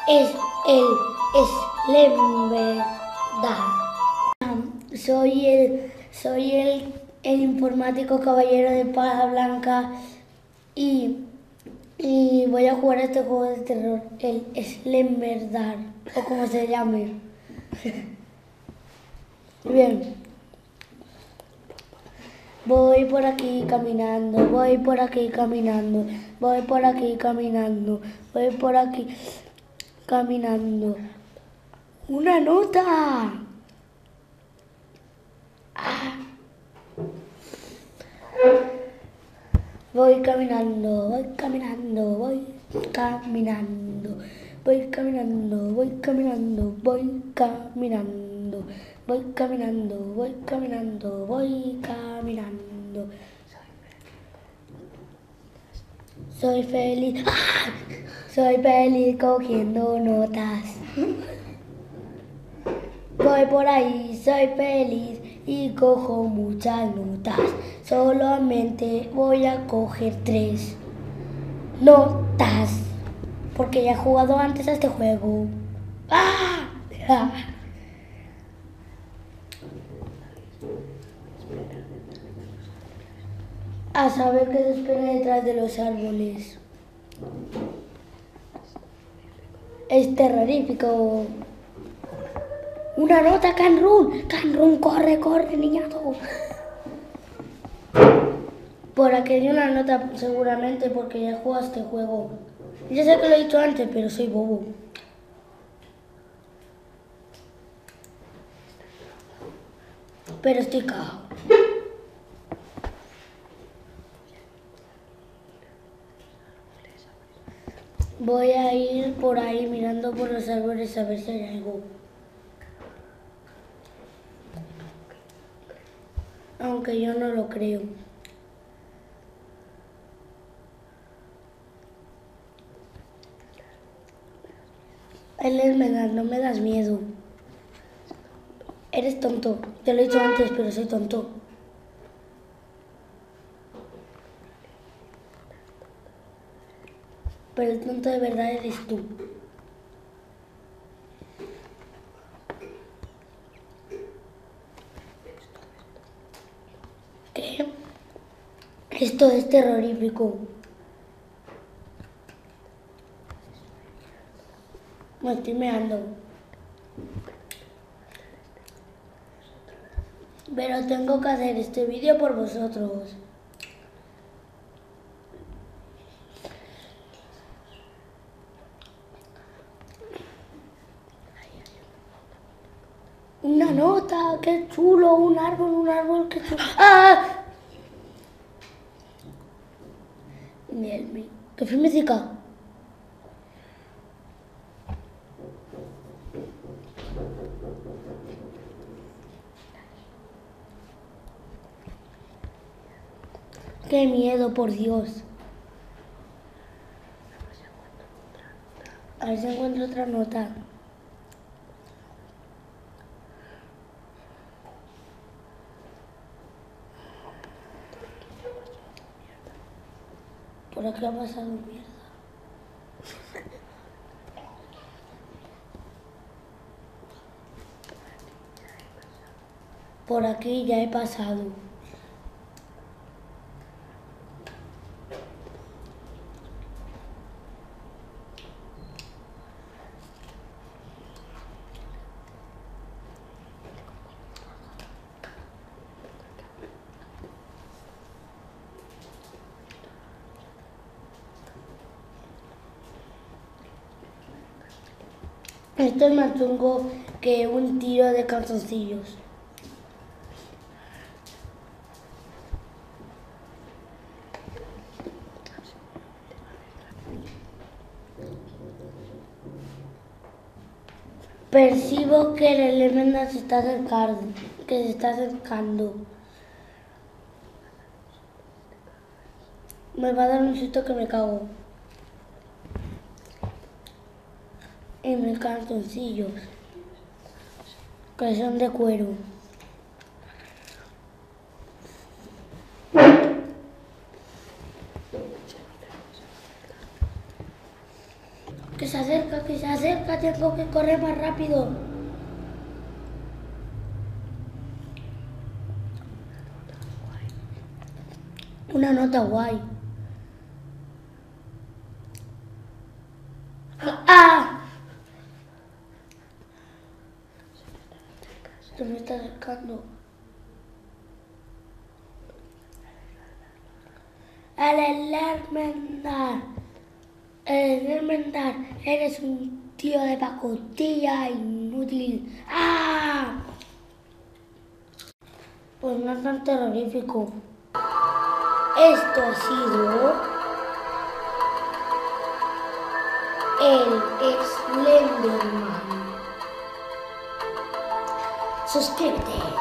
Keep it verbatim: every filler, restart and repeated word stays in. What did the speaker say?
es el Slender. Soy el, soy el, el informático caballero de Espada Blanca y, y voy a jugar a este juego de terror, el Slender, o como se llame. Bien. Voy por aquí caminando, voy por aquí caminando, voy por aquí caminando, voy por aquí caminando. ¡Una nota! Ah. Voy caminando, voy caminando, voy caminando, voy caminando, voy caminando, voy caminando, voy caminando, voy caminando, voy caminando. Soy feliz, ¡ah! Soy feliz cogiendo notas. Voy por ahí, soy feliz y cojo muchas notas. Solamente voy a coger tres notas, porque ya he jugado antes a este juego. ¡Ah! A saber qué se espera detrás de los árboles. Es terrorífico. Una nota, Canrun. Canrun, corre, corre, niñato. Por aquí hay una nota seguramente porque ya juego a este juego. Yo sé que lo he dicho antes, pero soy bobo. Pero estoy cagado. Voy a ir por ahí mirando por los árboles a ver si hay algo. Aunque yo no lo creo. Él es menor, no me das miedo. Eres tonto. Te lo he dicho antes, pero soy tonto. Pero el tonto de verdad eres tú. ¿Qué? Esto es terrorífico. Me estoy meando. Pero tengo que hacer este vídeo por vosotros. Una nota, qué chulo, un árbol, un árbol, qué chulo. ¡Ah! Miel, miel. ¿Qué fue música? Qué miedo, por Dios. A ver si encuentro otra nota. Por aquí ha pasado mierda. Por aquí ya he pasado. Esto es más chungo que un tiro de calzoncillos. Percibo que el elemento se está acercando, que se está acercando. Me va a dar un susto que me cago. Y mis calzoncillos, que son de cuero. Que se acerca. acerca, que se acerca, tengo que correr más rápido. Una nota guay. ¡Ah! Se me está acercando. Al elemental, el elemental, eres un tío de pacotilla inútil. ¡Ah! Pues no es tan terrorífico. Esto ha sido el Slenderman. Suscríbete.